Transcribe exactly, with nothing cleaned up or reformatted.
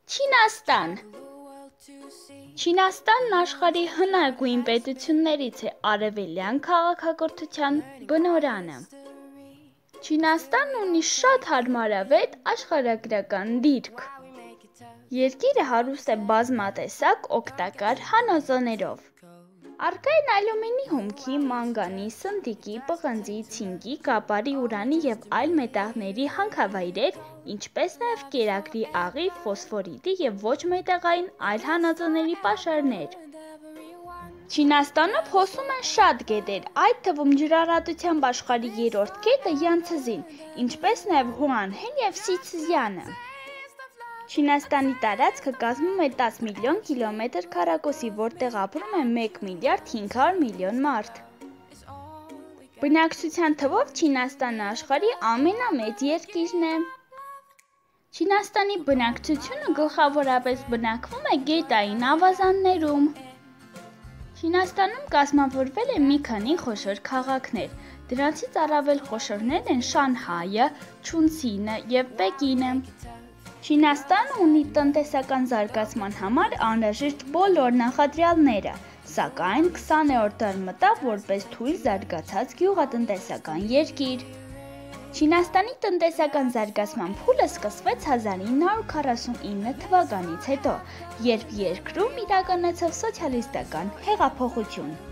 Չինաստան Չինաստանն աշխարհի հնագույն պետություններից է արևելյան քաղաքակրթության բնօրրանը։ Չինաստանն ունի շատ հարմարավետ աշխարհագրական դիրք։ Երկիրը հարուստ է բազմատեսակ օգտակար հանածոներով։ Առկա են ալյումինի հումքի, մանգանի, սնդիկի, պղնձի, ցինկի, կապարի, ուրանի և այլ մետաղների հանքավայրեր, ինչպես նաև կերակրի աղի, ֆոսֆորիտի և ոչ մետաղային այլ հանածոների պաշարներ։ Չինաստանում հոսում են շատ գետեր, այդ թվում ջրառատությամբ աշխարհի երրորդ գետը Յանցզին, ինչպես նաև Հուանհեն և Սիցզյանը։ Չինաստանի տարածքը կազմում է տասը միլիոն կիլոմետր քառակուսի, որտեղ ապրում է մեկ միլիարդ հինգ հարյուր միլիոն մարդ։ Բնակչության թվով Չինաստանը աշխարհի ամենամեծ երկիրն է։ Չինաստանի բնակչությունը գլխավորապես բնակվում է գետային ավազաններում։ Չինաստանում կազմավորվել է մի քանի խոշոր քաղաքներ, դրանցից առավել խոշորներն են Շանհայը, Չունցինը և Պեկինը։ Չինաստանը ունի տնտեսական զարգացման համար անհրաժեշտ բոլոր նախադրյալները, սակայն քսաներորդ դար մտավ որպես թույլ զարգացած գյուղատնտեսական երկիր։ Չինաստանի տնտեսական զարգացման փուլը սկսվեց հազար ինը հարյուր քառասունինը թվականից հետո, երբ երկրում իրականացավ սոցիալիստական հեղափոխություն։